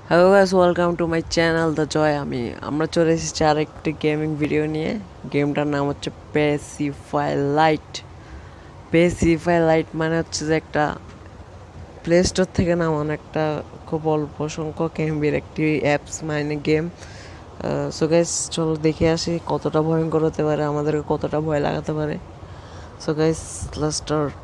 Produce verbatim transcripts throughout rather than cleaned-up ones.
Hello guys, welcome to my channel the Joy. আমি আমরা চলে এসেছি আরেকটি গেমিং ভিডিও নিয়ে। গেমটার নাম হচ্ছে পেসিফাই লাইট। পেসিফাই লাইট মানে হচ্ছে যে একটা প্লে স্টোর থেকে নামানো একটা খুব অল্প সংখ্যক এমবির একটি অ্যাপস মানে গেম। সো গাইস, চলো দেখে আসি কতটা ভয়ঙ্কর হতে পারে, আমাদেরকে কতটা ভয় লাগাতে পারে। So guys, let's start.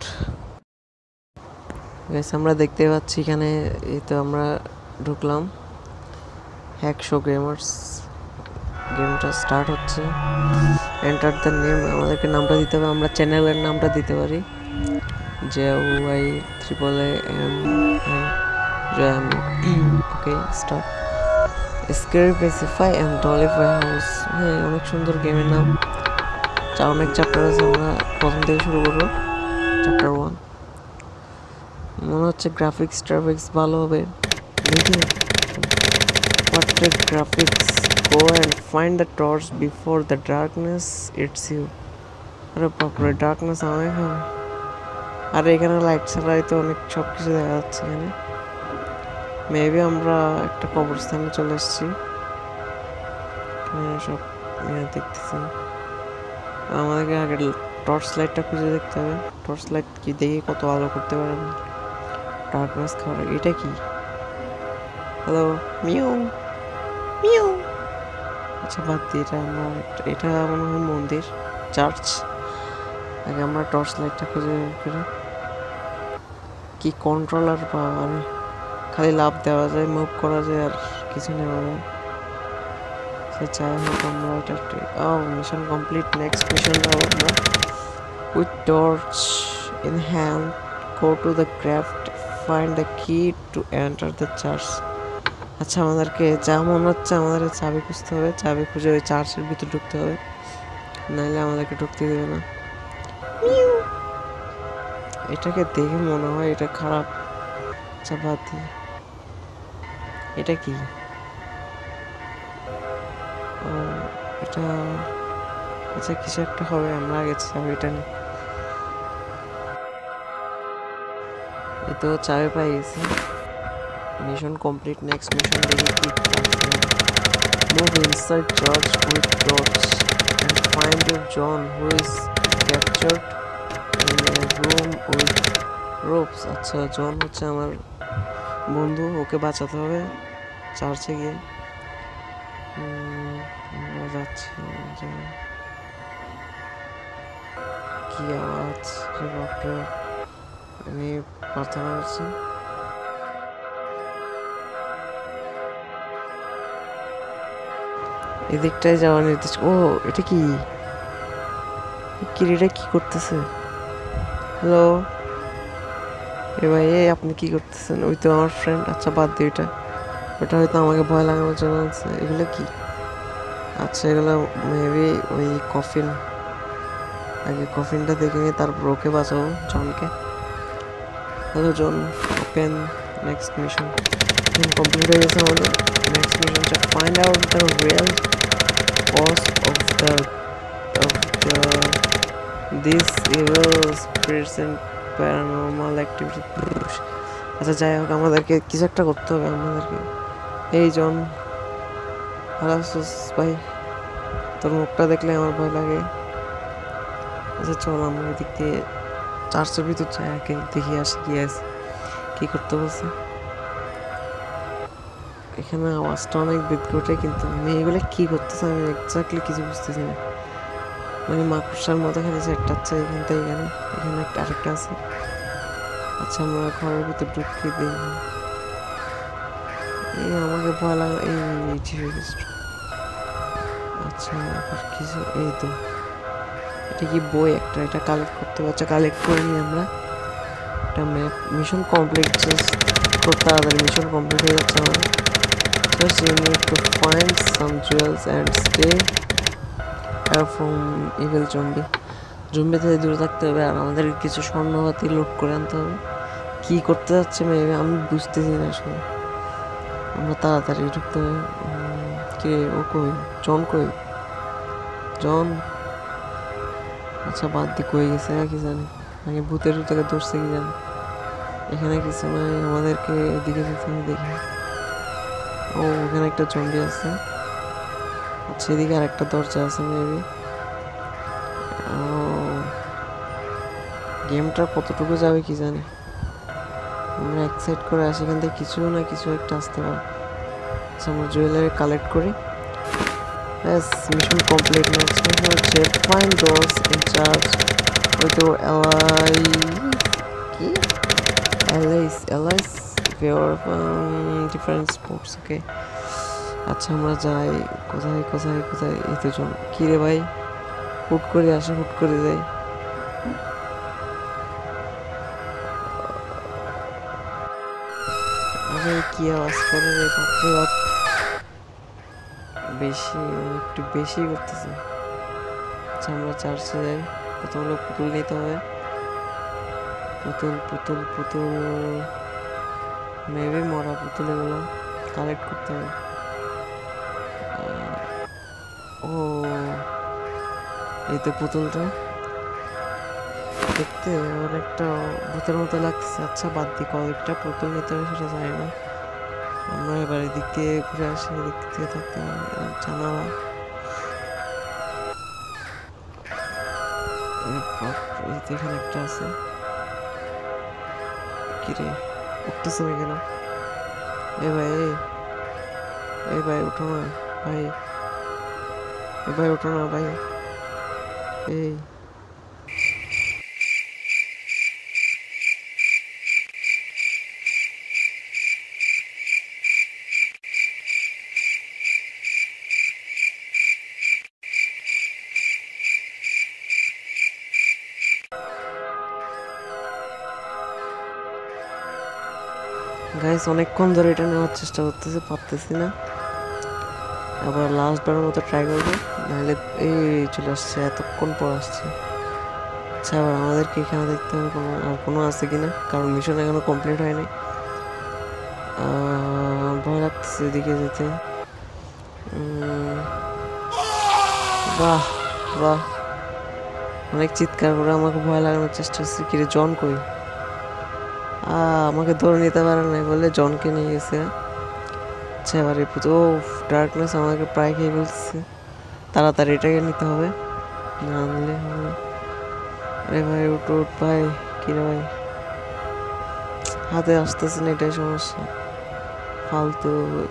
Guys, আমরা দেখতে পাচ্ছি এখানে, এই তো আমরা ঢুকলাম একশো গেমার্স। গেমটা স্টার্ট হচ্ছে। এন্টার দ্য নেম, আমাদেরকে নামটা দিতে হবে। আমরা চ্যানেলের নামটা দিতে পারি, J Y triple A M I জয়ামি। Okay, start. Scary pacify and dollify house. হ্যাঁ, অনেক সুন্দর গেমের নাম। চা অনেক চ্যাপ্টার আছে, আমরা প্রথম থেকে শুরু করবো। Chapter one. মনে হচ্ছে গ্রাফিক্স ট্রাফিক্স ভালো হবে, দেখি। What graphics, go and find the torch before the darkness hits you. আরে বাপরে, ডার্কনেস আমায় খাবে। আর এখানে লাইট ছাড়াই তো অনেক সব কিছু দেখা যাচ্ছে। এখানে মেবি আমরা একটা কবরস্থানে চলে এসেছি। সব দেখতেছি। আমাদেরকে আগে টর্চ লাইটটা খুঁজে দেখতে হবে। টর্চ লাইট কি দেখে কত আলো করতে পারে ডার্কনেস খাওয়ার। এটা কি? হ্যালো, মিউ মিউ। আচ্ছা, বাদ দিয়ে এটা আমরা, এটা মনে হয় মন্দির, চার্চ। আগে আমরা টর্চ লাইটটা খুঁজে করি। কি কন্ট্রোলার পাওয়ার, খালি লাভ দেওয়া যায়, মুভ করা যায়, আর কিছু নেওয়া যায়। সে চাই হোক, আমরা এটা একটি মিশন কমপ্লিট। নেক্সট মিশন যাবো আমরা। With torch in hand, go to the craft, find the key to enter the church. আচ্ছা, আমাদেরকে যা মনে হচ্ছে আমাদের চাবি খুঁজতে হবে। চাবি খুঁজে ওই চার্চের ভিতরে ঢুকতে হবে, নাহলে আমাদেরকে ঢুকতে দেবে না। এটাকে দেখে মনে হয় এটা খারাপ। আচ্ছা, বাদ দিয়ে এটা কি? ও, এটা আচ্ছা কিছু একটা হবে, আমরা আগে চাবিটা নিই। এই তো চাবি পাই গেছি। Mission complete. নেক্সট মিশন দেখি কি আছে। Move inside church with torch and find your John who is captured in a room with ropes. আচ্ছা, জন হচ্ছে আমার বন্ধু, ওকে বাঁচাতে হবে চার্চে গিয়ে। আমরা যাচ্ছি। কি আওয়াজ রে বাপরে! আমি প্রার্থনা করছি। এদিকটায় যাওয়া নির্দেশ। ও, এটা কি? কিরিটা কি করতেছে? হ্যালো, এ ভাই, এই আপনি কি করতেছেন? ওই তো আমার ফ্রেন্ড। আচ্ছা, বাদ দিই ওইটা। ওটা হয়তো আমাকে ভয় লাগানোর জন্য আছে। এগুলো কি? আচ্ছা, এগুলো মেবি ওই কফিন। আগে কফিনটা দেখে নিয়ে তারপর ওকে বাঁচাবো, জনকে। Hello John, open. Next mission complete হয়ে গেছে আমাদের। নেক্সট মিশন হচ্ছে find out the real cause of the of the this evil spirits and paranormal activity. আচ্ছা, যাই হোক, আমাদেরকে কিছু একটা করতে হবে আমাদেরকে। এই জন, ভালো আছিস ভাই? তোর মুখটা দেখলে আমার ভয় লাগে। আচ্ছা, চল আমরা এদিক দিয়ে চার্চের ভিতর যাই, আগে দেখি আসি কি আছে, কি করতে বলছে। এখানে আওয়াজটা অনেক বিদ্রুটে, কিন্তু মেয়েগুলো কি করতেছে আমি এক্স্যাক্টলি কিছু বুঝতেছি না। মানে মাকড়সার মতো খালি সেটটাচ্ছে এখান থেকে এখানে। এখানে একটা আরেকটা আছে। আচ্ছা, আমরা ঘরের ভিতর ঢুকিয়ে দিই। এই আমাকে ভয় লাগলো। এই আচ্ছা, আর কিছু এই তো, এটা কি বই একটা, এটা কালেক্ট করতে পারছে। কালেক্ট করে নিই আমরা। একটা ম্যাপ। Mission complete. জাস্ট খুব তাড়াতাড়ি মিশন কমপ্লিট হয়ে যাচ্ছে আমাদের। First you need to find some jewels and stay away from evil zombie. Zombie থেকে দূরে থাকতে হবে, আর আমাদের কিছু স্বর্ণপাতি লুট করে আনতে হবে। কি করতে যাচ্ছে মেয়ে আমি বুঝতেছি না আসলে। আমরা তাড়াতাড়ি ঢুকতে হবে। কে ও কই? জন কই? জন? আচ্ছা, বাদ দিয়ে কই গেছে কি জানি। আগে ভূতের থেকে ধরছে কি জানি। এখানে কিছু নাই, আমাদেরকে এদিকে যেতে হবে। দেখি ও ওখানে একটা জম্বি আছে। আচ্ছা এদিকে আর একটা দরজা আছে মেবি। ও গেমটা কতটুকু যাবে কি জানি। আমরা এক সাইড করে আসি, এখান থেকে কিছু না কিছু একটা আসতে পারে। আচ্ছা আমরা জুয়েলারি কালেক্ট করি। ব্যাস মিশন কমপ্লিট। নেক্সট মিশন হচ্ছে find doors in charge with your ally কি allies allies for different sports. Okay আচ্ছা আমরা যাই। কোথায় কোথায় কোথায়? এই তো জন কী রে ভাই, হুট করে আসে হুট করে যাই। আরে কি আওয়াজ করে রে, বাপরে বাপ, বেশি একটু বেশি করতেছে। আচ্ছা আমরা চার্চে যাই, কতগুলো পুতুল নিতে হবে। পুতুল পুতুল পুতুল মেবি মরা পুতুল, এগুলো কালেক্ট করতে হবে। ও এই তো পুতুলটা দেখতে অনেকটা ভূতের মতো লাগতেছে। আচ্ছা বাদ দিই, কয়েকটা পুতুল নিতে হবে সেটা জানি না। আমরা এবার এদিক দিয়ে ঘুরে আসি, এদিক থেকে থাকতে জানালা। এখানে একটা আছে, কিরে উঠতেছে না কেন? এ ভাই এই ভাই উঠো না ভাই, এ ভাই উঠো না ভাই। এই গাইস অনেকক্ষণ ধরে এটা নেওয়ার চেষ্টা করতেছি, পারতেছি না। আবার লাস্টবারের মতো ট্রাই করবো, নাহলে এই চলে আসছে, এতক্ষণ পর আসছে। আচ্ছা আবার আমাদেরকে এখানে দেখতে হবে কোনো আর কোনো আছে কিনা, কারণ মিশন এখনো কমপ্লিট হয়নি। ভয় লাগতেছে এদিকে যেতে। বাহ বাহ, অনেক চিৎকার করে আমাকে ভয় লাগানোর চেষ্টা করছে। কিরে জন কই? আমাকে ধরে নিতে পারে নাই বলে জনকে নিয়ে গেছে। আচ্ছা এবার এই পুজো ডার্কনেস আমাকে প্রায় খেয়ে ফেলছে, তাড়াতাড়ি এটাকে নিতে হবে, না নিলে হবে না। আরে ভাই উঠ উঠ ভাই, কিরে ভাই হাতে আসতেছে না, এটাই সমস্যা, ফালতু।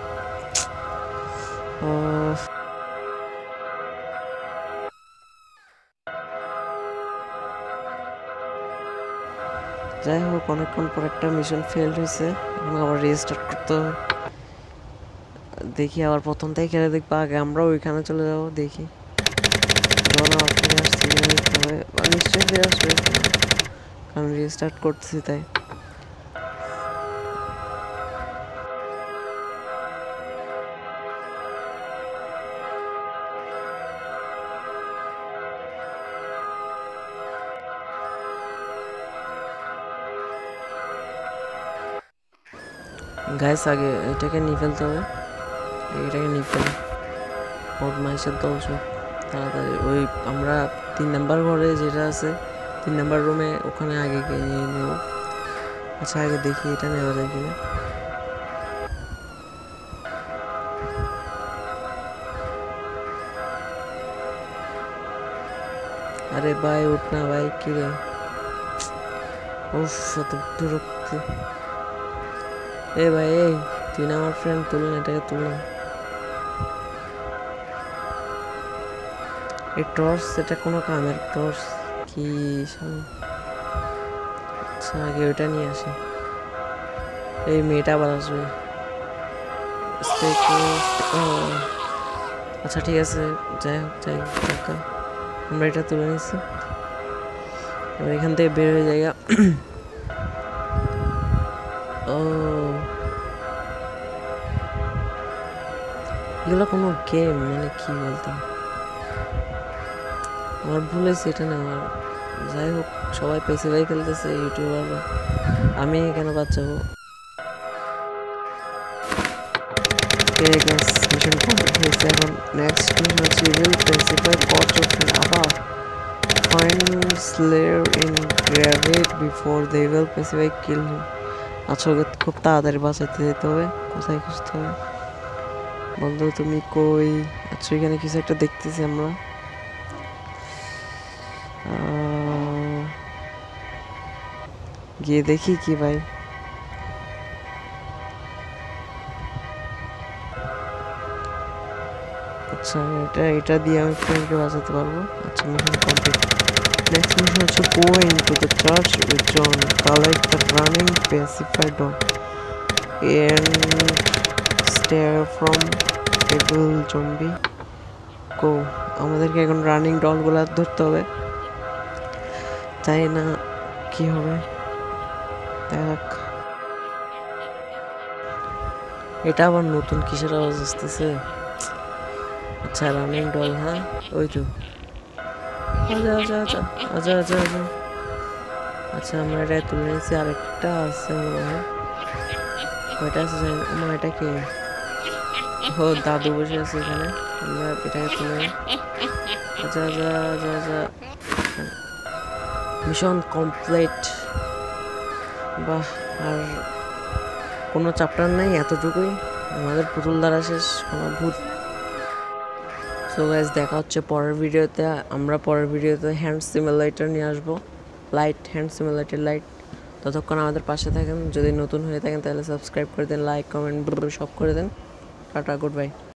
যাই হোক অনেকক্ষণ পর একটা মিশন ফেল্ড হয়েছে, এখন আবার রিস্টার্ট করতে হবে। দেখি আবার প্রথম থেকে খেলে দেখবো, আগে আমরা ওইখানে চলে যাবো। দেখি জন আবার ফিরে আসছি দেখতে হবে, নিশ্চয়ই ফিরে আসবে কারণ রিস্টার্ট করতেছি তাই। গাইস আগে এটাকে নিয়ে ফেলতে হবে, এটাকে নিয়ে ফেলে বদমাইশের দল সব তাড়াতাড়ি। ওই আমরা তিন নাম্বার ঘরে যেটা আছে, তিন নাম্বার রুমে, ওখানে আগে গিয়ে নিয়ে নেব। আচ্ছা আগে দেখি এটা নেওয়া যায় কিনা। আরে ভাই উঠ না ভাই, কি রে, উফ এত বিরক্তি। এ ভাই এই তুই না আমার ফ্রেন্ড, তুলুন এটাকে তুলুন। এই টর্চ, এটা কোনো কামের টর্চ কি? আচ্ছা আগে ওইটা নিয়ে আসি, এই মেয়েটা আবার আসবে। আচ্ছা ঠিক আছে, যাই হোক যাই হোক, আমরা এটা তুলে নিচ্ছি, এবার এখান থেকে বের হয়ে জায়গা। ও এগুলো কোনো গেম মানে কি বলতাম, আমার ভুল হয়েছে এটা না আমার। যাই হোক সবাই পেসিভাই খেলতেছে ইউটিউবাররা, আমি কেন বাচ্চাবো। মিশন কমপ্লিট হয়েছে, এখন নেক্সট মিশন হচ্ছে ইভিল প্রিন্সিপাল কচ অফ আবার find slayer in grave before they will principal kill him. আচ্ছা ওকে খুব তাড়াতাড়ি বাঁচাইতে যেতে হবে, কোথায় খুঁজতে হবে? বন্ধু তুমি কই? আচ্ছা এখানে কিছু একটা দেখতেছি আমরা। আহ, গিয়ে দেখি কি ভাই। আচ্ছা এটা এটা দিয়ে আমি ফ্রেন্ডকে বাঁচাতে পারবো। আচ্ছা মিশন কমপ্লিট। নেক্সট মিশন হচ্ছে go into the church with John, collect the running pacify dog and stare from evil zombie. Go. আমাদেরকে এখন রানিং ডলগুলো ধরতে হবে, তাই না কি হবে দেখ। এটা আবার নতুন কিসের আওয়াজ আসতেছে? আচ্ছা রানিং ডল, হ্যাঁ ওই তো। আচ্ছা আচ্ছা আচ্ছা আচ্ছা আচ্ছা আচ্ছা আচ্ছা আমরা এটা তুলে নিয়েছি, আরেকটা আছে মনে হয়। কয়টা আছে জানি না। আমার এটা কি? ও দাদু বসে আছে এখানে, আমরা এটাকে তুলে নিই। আচ্ছা আচ্ছা আচ্ছা আচ্ছা মিশন কমপ্লিট। বাহ, আর কোনো চ্যাপ্টার নাই, এতটুকুই আমাদের পুতুল দ্বারা শেষ, কোনো ভূত। সো গাইস দেখা হচ্ছে পরের ভিডিওতে। আমরা পরের ভিডিওতে হ্যান্ড সিমুলেটর নিয়ে আসবো, লাইট হ্যান্ড সিমুলেটর লাইট। ততক্ষণ আমাদের পাশে থাকেন, যদি নতুন হয়ে থাকেন তাহলে সাবস্ক্রাইব করে দেন, লাইক কমেন্ট সব করে দেন। Tata, good bye.